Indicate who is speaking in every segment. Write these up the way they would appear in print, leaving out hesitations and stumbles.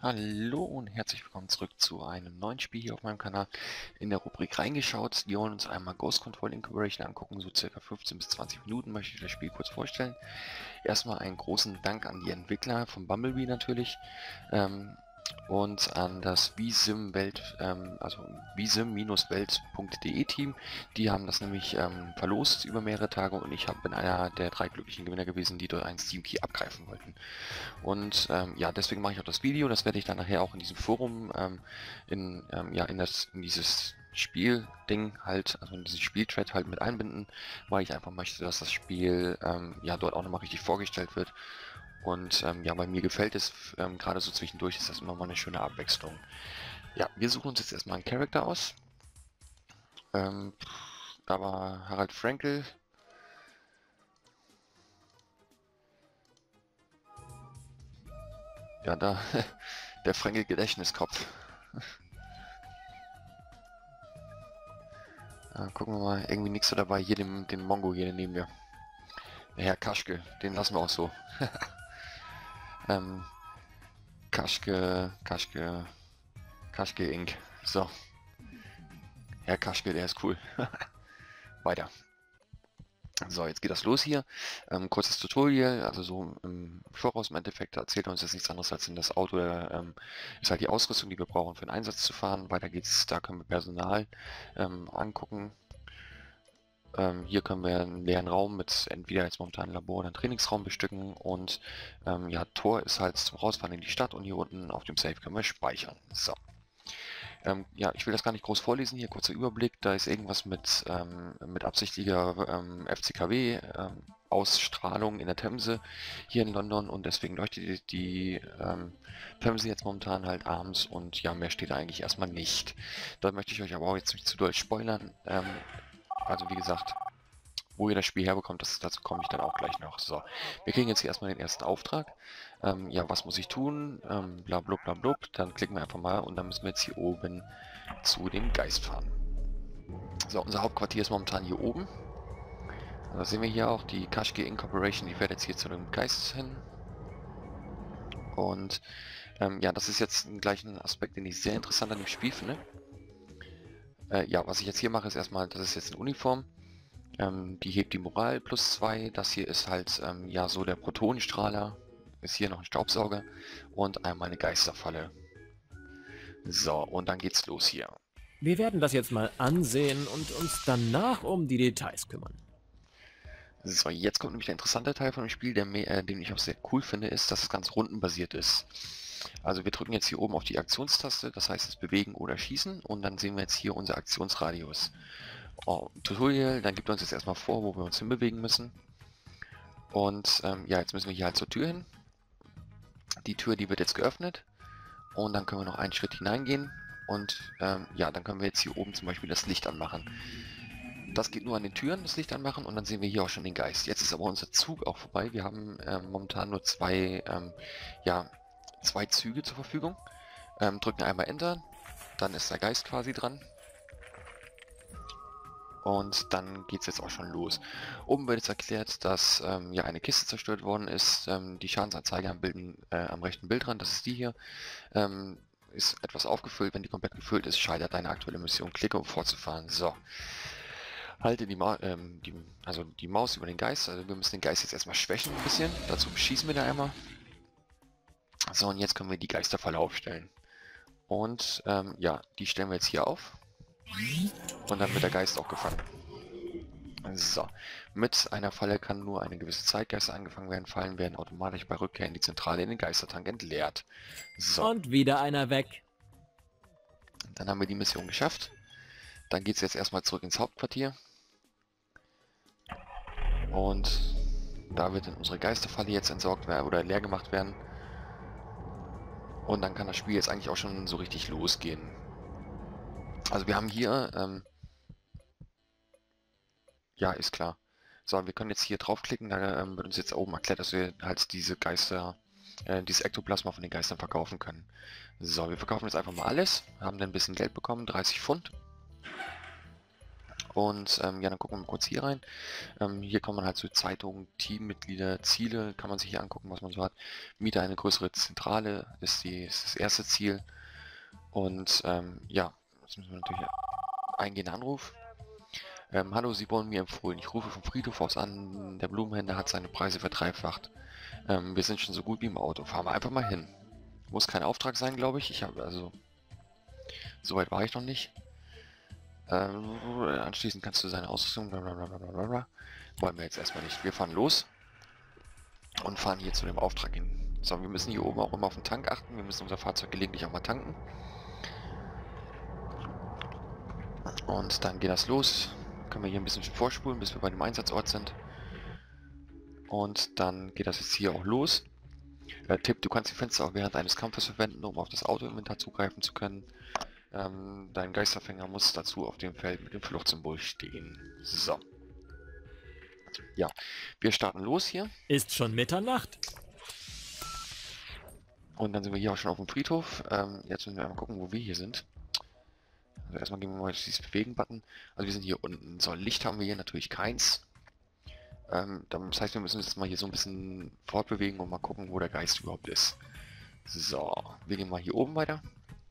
Speaker 1: Hallo und herzlich willkommen zurück zu einem neuen Spiel hier auf meinem Kanal. In der Rubrik reingeschaut. Wir wollen uns einmal Ghost Control Incorporation angucken. So circa 15 bis 20 Minuten möchte ich das Spiel kurz vorstellen. Erstmal einen großen Dank an die Entwickler von Bumblebee natürlich. Und an das VSim-Welt, also vsim-welt.de Team. Die haben das nämlich verlost über mehrere Tage und bin einer der 3 glücklichen Gewinner gewesen, die dort einen Steam Key abgreifen wollten. Und ja, deswegen mache ich auch das Video. Das werde ich dann nachher auch in diesem Forum in dieses Spielding halt, also in dieses Spielthread halt mit einbinden, weil ich einfach möchte, dass das Spiel ja dort auch nochmal richtig vorgestellt wird. Und ja, bei mir gefällt es, gerade so zwischendurch ist das immer mal eine schöne Abwechslung. Ja, wir suchen uns jetzt erstmal einen Charakter aus. Da war Harald Frankel. Ja, da, der Frankel Gedächtniskopf. Gucken wir mal, irgendwie nichts so dabei. Hier den Mongo hier nehmen wir. Der Herr Kaschke, den lassen wir auch so. ähm, Kaschke Inc. So, Herr Kaschke, der ist cool. Weiter. So, jetzt geht das los hier. Kurzes Tutorial, also so im Voraus im Endeffekt erzählt uns jetzt nichts anderes als in das Auto, ist halt die Ausrüstung, die wir brauchen für den Einsatz zu fahren. Weiter geht's, da können wir Personal angucken. Hier können wir einen leeren Raum mit entweder jetzt momentan ein Labor oder einen Trainingsraum bestücken und ja, Tor ist halt zum Rausfahren in die Stadt und hier unten auf dem Safe können wir speichern. So. Ja, ich will das gar nicht groß vorlesen, hier kurzer Überblick, da ist irgendwas mit absichtlicher FCKW Ausstrahlung in der Themse hier in London und deswegen leuchtet die Themse jetzt momentan halt abends und ja, mehr steht da eigentlich erstmal nicht. Da möchte ich euch aber auch jetzt nicht zu doll spoilern. Also wie gesagt, wo ihr das Spiel herbekommt, dazu komme ich dann auch gleich noch. So, wir kriegen jetzt hier erstmal den ersten Auftrag. Ja, was muss ich tun? Bla bla bla bla. Dann klicken wir einfach mal und dann müssen wir jetzt hier oben zu dem Geist fahren. So, unser Hauptquartier ist momentan hier oben. Da sehen wir hier auch die Kaschke Incorporation, die fährt jetzt hier zu dem Geist hin. Und ja, das ist jetzt gleich ein Aspekt, den ich sehr interessant an dem Spiel finde. Ja, was ich jetzt hier mache, ist erstmal, das ist jetzt eine Uniform. Die hebt die Moral +2. Das hier ist halt ja so der Protonenstrahler. Ist hier noch ein Staubsauger und einmal eine Geisterfalle. So, und dann geht's los hier.
Speaker 2: Wir werden das jetzt mal ansehen und uns danach um die Details kümmern.
Speaker 1: So, jetzt kommt nämlich der interessante Teil von dem Spiel, den ich auch sehr cool finde, ist, dass es ganz rundenbasiert ist. Also wir drücken jetzt hier oben auf die Aktionstaste, das heißt das Bewegen oder Schießen und dann sehen wir jetzt hier unser Aktionsradius. Tutorial, dann gibt er uns jetzt erstmal vor, wo wir uns hinbewegen müssen. Und ja, jetzt müssen wir hier halt zur Tür hin. Die Tür, die wird jetzt geöffnet. Und dann können wir noch einen Schritt hineingehen. Und ja, dann können wir jetzt hier oben zum Beispiel das Licht anmachen. Das geht nur an den Türen, das Licht anmachen. Und dann sehen wir hier auch schon den Geist. Jetzt ist aber unser Zug auch vorbei. Wir haben momentan nur zwei Züge zur Verfügung. Drücken einmal Enter. Dann ist der Geist quasi dran. Und dann geht es jetzt auch schon los. Oben wird jetzt erklärt, dass ja eine Kiste zerstört worden ist. Die Schadensanzeige am rechten Bildrand, das ist die hier, ist etwas aufgefüllt. Wenn die komplett gefüllt ist, scheitert deine aktuelle Mission. Klicke, um fortzufahren. So. Halte die Maus über den Geist. Also wir müssen den Geist jetzt erstmal schwächen ein bisschen. Dazu beschießen wir da einmal. So, und jetzt können wir die Geisterfalle aufstellen. Und ja, die stellen wir jetzt hier auf. Und dann wird der Geist auch gefangen. So, mit einer Falle kann nur eine gewisse Zeit Geister angefangen werden. Fallen werden automatisch bei Rückkehr in die Zentrale in den Geistertank entleert. So.
Speaker 2: Und wieder einer weg.
Speaker 1: Dann haben wir die Mission geschafft. Dann geht es jetzt erstmal zurück ins Hauptquartier. Und da wird dann unsere Geisterfalle jetzt entsorgt werden oder leer gemacht werden. Und dann kann das Spiel jetzt eigentlich auch schon so richtig losgehen. Also wir haben hier, ja, ist klar. So, wir können jetzt hier draufklicken, da wird uns jetzt oben erklärt, dass wir halt diese dieses Ektoplasma von den Geistern verkaufen können. So, wir verkaufen jetzt einfach mal alles, haben dann ein bisschen Geld bekommen, 30 Pfund. Und ja, dann gucken wir mal kurz hier rein. Hier kann man halt so Zeitungen, Teammitglieder, Ziele, kann man sich hier angucken, was man so hat. Miete eine größere Zentrale ist das erste Ziel. Und ja, jetzt müssen wir natürlich eingehen. Anruf. Hallo, Sie wurden mir empfohlen. Ich rufe vom Friedhof aus an. Der Blumenhändler hat seine Preise verdreifacht. Wir sind schon so gut wie im Auto. Fahren wir einfach mal hin. Muss kein Auftrag sein, glaube ich. Ich habe also... Soweit war ich noch nicht. Anschließend kannst du seine Ausrüstung... Blablabla. Wollen wir jetzt erstmal nicht. Wir fahren los. Und fahren hier zu dem Auftrag hin. So, wir müssen hier oben auch immer auf den Tank achten. Wir müssen unser Fahrzeug gelegentlich auch mal tanken. Und dann geht das los. Können wir hier ein bisschen vorspulen, bis wir bei dem Einsatzort sind. Und dann geht das jetzt hier auch los. Tipp, du kannst die Fenster auch während eines Kampfes verwenden, um auf das Autoinventar zugreifen zu können. Dein Geisterfänger muss dazu auf dem Feld mit dem Fluchtsymbol stehen. So. Ja, wir starten los hier.
Speaker 2: Ist schon Mitternacht.
Speaker 1: Und dann sind wir hier auch schon auf dem Friedhof. Jetzt müssen wir einmal gucken, wo wir hier sind. Also erstmal gehen wir mal auf dieses Bewegen-Button. Also wir sind hier unten. So, Licht haben wir hier natürlich keins. Das heißt, wir müssen uns jetzt mal hier so ein bisschen fortbewegen und mal gucken, wo der Geist überhaupt ist. So, wir gehen mal hier oben weiter.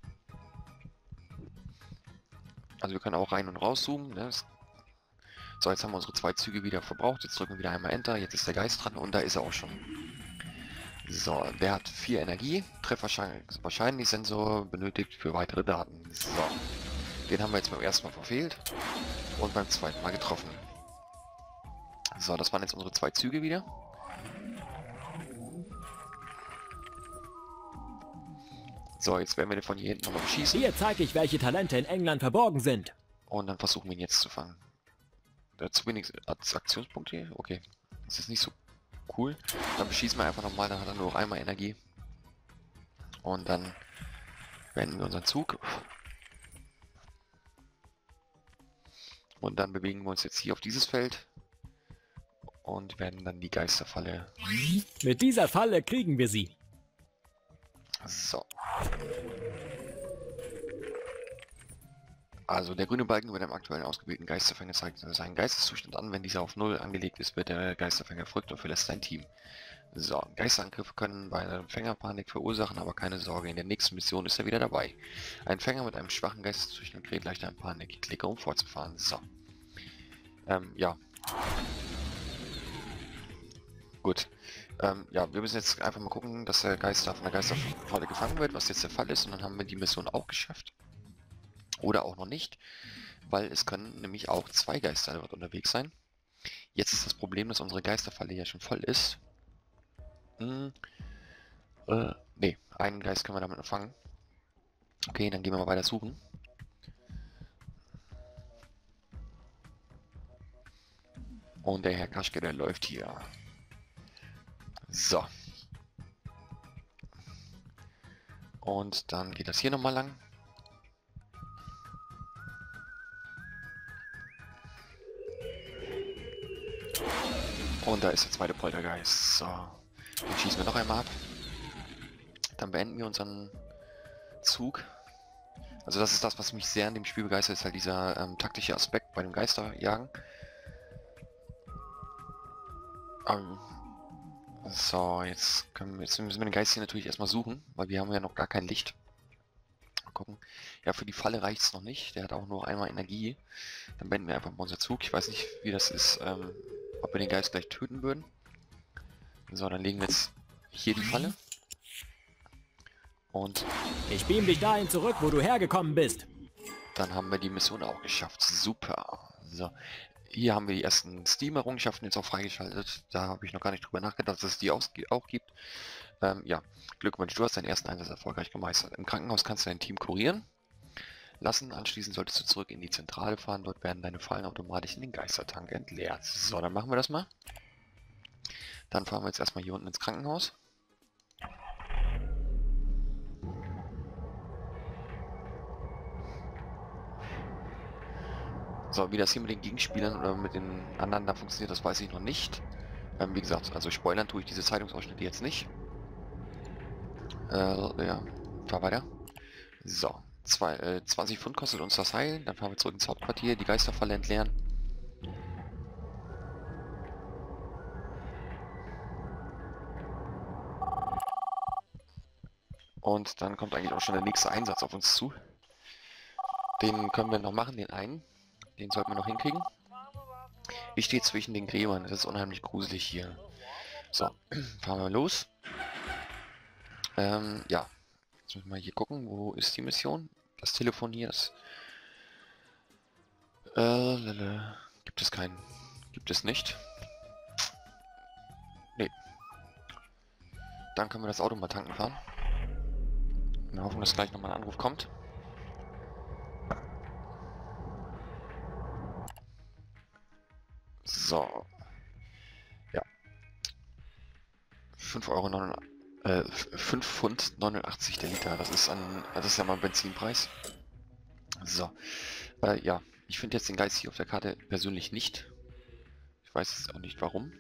Speaker 1: Also wir können auch rein und raus zoomen. Ne? So, jetzt haben wir unsere 2 Züge wieder verbraucht. Jetzt drücken wir wieder einmal Enter. Jetzt ist der Geist dran und da ist er auch schon. So, der hat 4 Energie. Trefferwahrscheinlich-Sensor benötigt für weitere Daten. So, den haben wir jetzt beim ersten Mal verfehlt und beim zweiten Mal getroffen. So, das waren jetzt unsere 2 Züge wieder. So, jetzt werden wir den von hier hinten nochmal beschießen.
Speaker 2: Hier zeige ich, welche Talente in England verborgen sind.
Speaker 1: Und dann versuchen wir ihn jetzt zu fangen. Der hat zu wenig Aktionspunkte. Okay, das ist nicht so cool. Dann beschießen wir einfach nochmal, dann hat er nur noch einmal Energie. Und dann beenden wir unseren Zug. Und dann bewegen wir uns jetzt hier auf dieses Feld. Und werden dann die Geisterfalle...
Speaker 2: Mit dieser Falle kriegen wir sie.
Speaker 1: So. Also der grüne Balken über dem aktuellen ausgewählten Geisterfänger zeigt seinen Geisteszustand an. Wenn dieser auf 0 angelegt ist, wird der Geisterfänger verrückt und verlässt sein Team. So, Geisterangriffe können bei einer Fängerpanik verursachen, aber keine Sorge, in der nächsten Mission ist er wieder dabei. Ein Fänger mit einem schwachen Geisteszustand gerät leichter in Panik. Klicke, um fortzufahren. So. Ja. Gut. Ja, wir müssen jetzt einfach mal gucken, dass der Geist von der Geisterfalle gefangen wird, was jetzt der Fall ist. Und dann haben wir die Mission auch geschafft. Oder auch noch nicht, weil es können nämlich auch 2 Geister dort unterwegs sein. Jetzt ist das Problem, dass unsere Geisterfalle ja schon voll ist. Ne, einen Geist können wir damit noch fangen. Okay, dann gehen wir mal weiter suchen. Und der Herr Kaschke, der läuft hier. So. Und dann geht das hier nochmal lang. Und da ist der zweite Poltergeist. So. Den schießen wir noch einmal ab. Dann beenden wir unseren Zug. Also das ist das, was mich sehr in dem Spiel begeistert, ist halt dieser taktische Aspekt bei dem Geisterjagen. So, jetzt müssen wir den Geist hier natürlich erstmal suchen, weil wir haben ja noch gar kein Licht. Mal gucken. Ja, für die Falle reicht es noch nicht. Der hat auch nur einmal Energie. Dann beenden wir einfach mal unser Zug. Ich weiß nicht, wie das ist, ob wir den Geist gleich töten würden. So, dann legen wir jetzt hier die Falle. Und
Speaker 2: ich beam dich dahin zurück, wo du hergekommen bist.
Speaker 1: dann haben wir die Mission auch geschafft. Super. So, hier haben wir die ersten Steam-Errungenschaften jetzt auch freigeschaltet. Da habe ich noch gar nicht drüber nachgedacht, dass es die auch gibt. Ja, Glückwunsch, du hast deinen ersten Einsatz erfolgreich gemeistert. Im Krankenhaus kannst du dein Team kurieren lassen. Anschließend solltest du zurück in die Zentrale fahren. Dort werden deine Fallen automatisch in den Geistertank entleert. So, dann machen wir das mal. Dann fahren wir jetzt erstmal hier unten ins Krankenhaus. So, wie das hier mit den Gegenspielern oder mit den anderen da funktioniert, das weiß ich noch nicht. Wie gesagt, also spoilern tue ich diese Zeitungsausschnitte jetzt nicht. Ja, fahr weiter. So, 20 Pfund kostet uns das Heil. Dann fahren wir zurück ins Hauptquartier, die Geisterfalle entleeren. Und dann kommt eigentlich auch schon der nächste Einsatz auf uns zu. Den können wir noch machen, den einen. Den sollten wir noch hinkriegen. Ich stehe zwischen den Gräbern. Das ist unheimlich gruselig hier. So, fahren wir los. Ja. Jetzt müssen wir hier gucken, wo ist die Mission? Das Telefon hier ist... Gibt es keinen. Gibt es nicht. Nee. Dann können wir das Auto mal tanken fahren. Wir hoffen, dass gleich nochmal ein Anruf kommt. So. Ja. 5 Pfund 89 der Liter. Das ist ja mal ein Benzinpreis. So. Ja. Ich finde jetzt den Geist hier auf der Karte persönlich nicht. Ich weiß jetzt auch nicht warum.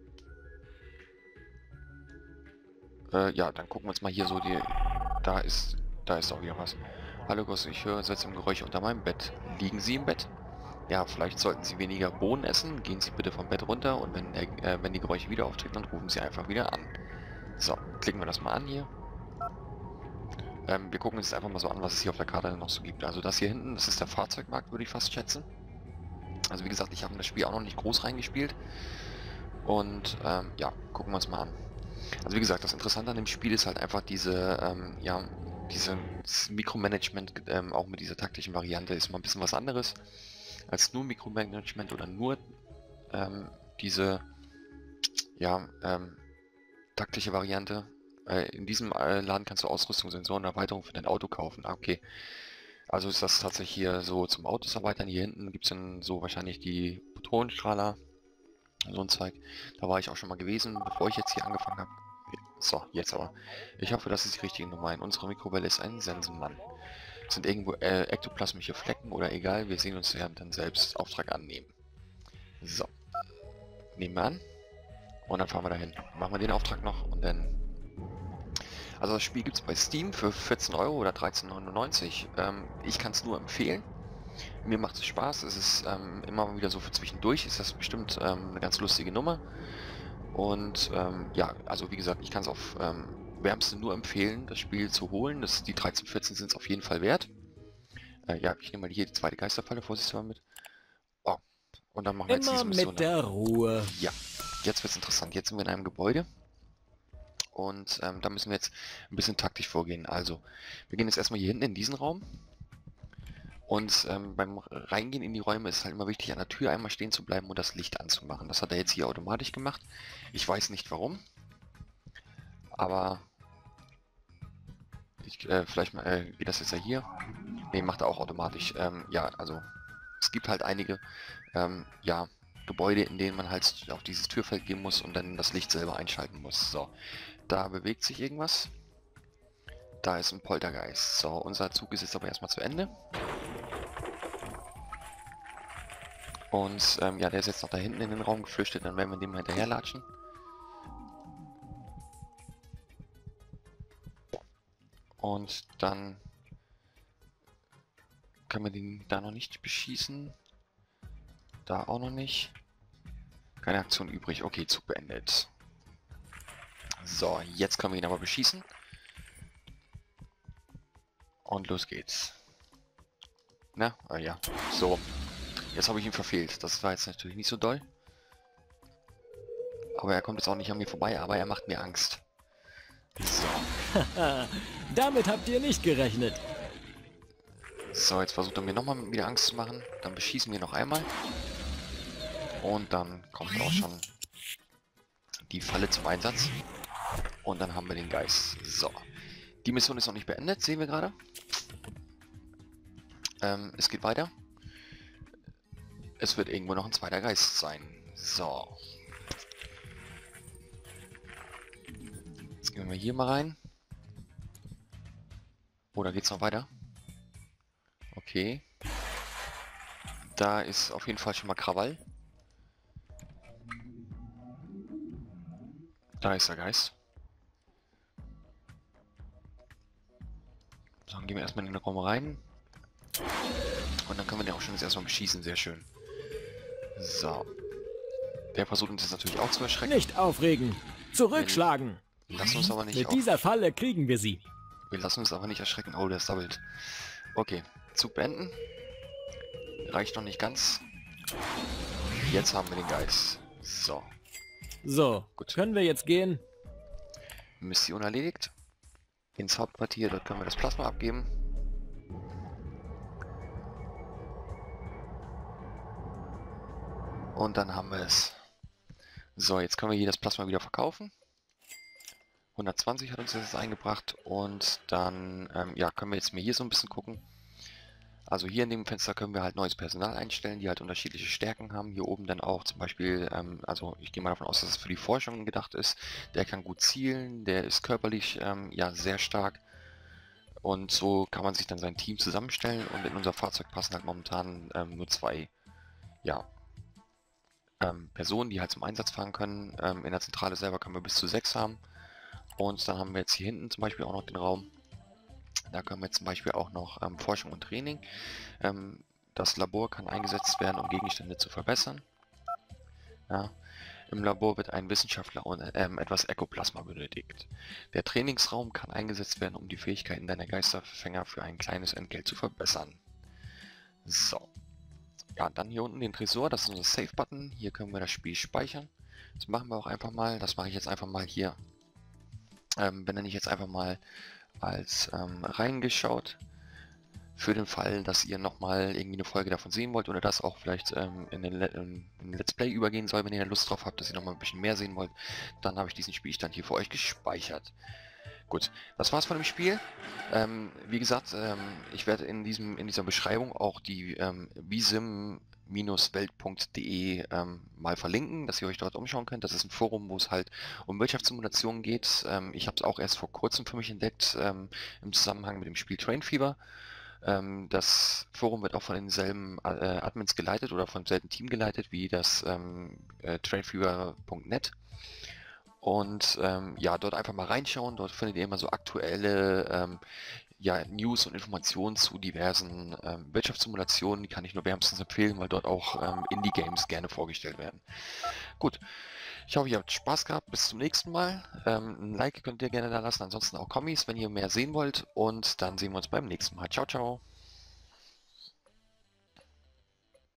Speaker 1: Ja, dann gucken wir uns mal hier so die... Da ist auch wieder was. Hallo Gosse, ich höre seltsame Geräusche unter meinem Bett. Liegen Sie im Bett? Ja, vielleicht sollten Sie weniger Bohnen essen. Gehen Sie bitte vom Bett runter und wenn die Geräusche wieder auftreten, dann rufen Sie einfach wieder an. So, klicken wir das mal an hier. Wir gucken uns einfach mal so an, was es hier auf der Karte noch so gibt. Also das hier hinten, das ist der Fahrzeugmarkt, würde ich fast schätzen. Also wie gesagt, ich habe in das Spiel auch noch nicht groß reingespielt. Und ja, gucken wir uns mal an. Also wie gesagt, das Interessante an dem Spiel ist halt einfach ja, dieses Mikromanagement, auch mit dieser taktischen Variante ist mal ein bisschen was anderes als nur Mikromanagement oder nur diese ja, taktische Variante. In diesem Laden kannst du Ausrüstung, Sensoren und Erweiterungen für dein Auto kaufen. Ah, okay. Also ist das tatsächlich hier so zum Autos erweitern. Hier hinten gibt es dann so wahrscheinlich die Photonenstrahler. So ein Zeug. Da war ich auch schon mal gewesen, bevor ich jetzt hier angefangen habe. So, jetzt aber. Ich hoffe, das ist die richtige Nummer. In unserer Mikrowelle ist ein Sensenmann. Sind irgendwo ektoplasmische Flecken oder egal, wir sehen uns ja dann selbst Auftrag annehmen. So. Nehmen wir an. Und dann fahren wir dahin. Machen wir den Auftrag noch und dann... Also das Spiel gibt es bei Steam für 14 Euro oder 13,99 €. Ich kann es nur empfehlen. Mir macht es Spaß. Es ist immer mal wieder so für zwischendurch. Ist das bestimmt eine ganz lustige Nummer. Und ja, also wie gesagt, ich kann es auf wärmste nur empfehlen, das Spiel zu holen. Die 13, 14 sind es auf jeden Fall wert. Ja, ich nehme mal hier die zweite Geisterfalle vorsichtshalber mit. Oh, und dann machen wir jetzt
Speaker 2: Immer
Speaker 1: diese Mission.
Speaker 2: mit der Ruhe.
Speaker 1: Ja, jetzt wird es interessant. Jetzt sind wir in einem Gebäude. Und da müssen wir jetzt ein bisschen taktisch vorgehen. Also, wir gehen jetzt erstmal hier hinten in diesen Raum. Und beim Reingehen in die Räume ist halt immer wichtig, an der Tür einmal stehen zu bleiben und das Licht anzumachen. Das hat er jetzt hier automatisch gemacht. Ich weiß nicht warum. Aber vielleicht geht das jetzt ja hier. Ne, macht er auch automatisch. Ja, also es gibt halt einige ja, Gebäude, in denen man halt auf dieses Türfeld gehen muss und dann das Licht selber einschalten muss. So, da bewegt sich irgendwas. Da ist ein Poltergeist. So, unser Zug ist jetzt aber erstmal zu Ende. Und ja, der ist jetzt noch da hinten in den Raum geflüchtet, dann werden wir dem mal hinterherlatschen. Und dann können wir den da noch nicht beschießen. Da auch noch nicht. Keine Aktion übrig. Okay, Zug beendet. So, jetzt können wir ihn aber beschießen. Und los geht's. Na, ja, so. Jetzt habe ich ihn verfehlt. Das war jetzt natürlich nicht so doll. Aber er kommt jetzt auch nicht an mir vorbei, aber er macht mir Angst. So.
Speaker 2: Damit habt ihr nicht gerechnet.
Speaker 1: So, jetzt versucht er mir nochmal wieder Angst zu machen. Dann beschießen wir noch einmal. Und dann kommt auch schon die Falle zum Einsatz. Und dann haben wir den Geist. So. Die Mission ist noch nicht beendet, sehen wir gerade. Es geht weiter. Es wird irgendwo noch ein zweiter Geist sein. So. Jetzt gehen wir hier mal rein. Oder geht's noch weiter? Okay. Da ist auf jeden Fall schon mal Krawall. Da ist der Geist. So, dann gehen wir erstmal in den Raum rein. Und dann können wir den auch schon jetzt erstmal beschießen, sehr schön. So. Der versucht uns jetzt natürlich auch zu erschrecken.
Speaker 2: Nicht aufregen. Zurückschlagen.
Speaker 1: Wir lassen uns aber nicht
Speaker 2: Mit dieser Falle kriegen wir sie.
Speaker 1: Wir lassen uns aber nicht erschrecken. Oh, der ist doppelt. Okay, Zug beenden. Reicht noch nicht ganz. Jetzt haben wir den Geist. So.
Speaker 2: So,
Speaker 1: Gut.
Speaker 2: können wir jetzt gehen?
Speaker 1: Mission erledigt. Ins Hauptquartier, dort können wir das Plasma abgeben. Und dann haben wir es. So, jetzt können wir hier das Plasma wieder verkaufen. 120 hat uns das jetzt eingebracht. Und dann ja, können wir jetzt mal hier so ein bisschen gucken. Also hier in dem Fenster können wir halt neues Personal einstellen, die halt unterschiedliche Stärken haben. Hier oben dann auch zum Beispiel, also ich gehe mal davon aus, dass es für die Forschung gedacht ist. Der kann gut zielen, der ist körperlich ja sehr stark. Und so kann man sich dann sein Team zusammenstellen. Und in unser Fahrzeug passen halt momentan nur 2 ja, Personen, die halt zum Einsatz fahren können. In der Zentrale selber können wir bis zu 6 haben. Und dann haben wir jetzt hier hinten zum Beispiel auch noch den Raum. Da können wir zum Beispiel auch noch Forschung und Training. Das Labor kann eingesetzt werden, um Gegenstände zu verbessern. Ja. Im Labor wird ein Wissenschaftler und etwas Ekoplasma benötigt. Der Trainingsraum kann eingesetzt werden, um die Fähigkeiten deiner Geisterfänger für ein kleines Entgelt zu verbessern. So. Ja, dann hier unten den Tresor, das ist unser Save-Button. Hier können wir das Spiel speichern. Das machen wir auch einfach mal. Das mache ich jetzt einfach mal hier. Benenne ich jetzt einfach mal als reingeschaut. Für den Fall, dass ihr nochmal irgendwie eine Folge davon sehen wollt oder das auch vielleicht in den Let's Play übergehen soll, wenn ihr Lust drauf habt, dass ihr nochmal ein bisschen mehr sehen wollt, dann habe ich diesen Spielstand hier für euch gespeichert. Gut, das war's von dem Spiel. Wie gesagt, ich werde in dieser Beschreibung auch die visim-welt.de mal verlinken, dass ihr euch dort umschauen könnt. Das ist ein Forum, wo es halt um Wirtschaftssimulationen geht. Ich habe es auch erst vor kurzem für mich entdeckt, im Zusammenhang mit dem Spiel Train Fever. Das Forum wird auch von denselben Admins geleitet oder vom selben Team geleitet wie das trainfever.net. Und ja, dort einfach mal reinschauen. Dort findet ihr immer so aktuelle ja, News und Informationen zu diversen Wirtschaftssimulationen. Die kann ich nur wärmstens empfehlen, weil dort auch Indie-Games gerne vorgestellt werden. Gut, ich hoffe, ihr habt Spaß gehabt. Bis zum nächsten Mal. Ein Like könnt ihr gerne da lassen, ansonsten auch Kommis, wenn ihr mehr sehen wollt. Und dann sehen wir uns beim nächsten Mal. Ciao, ciao.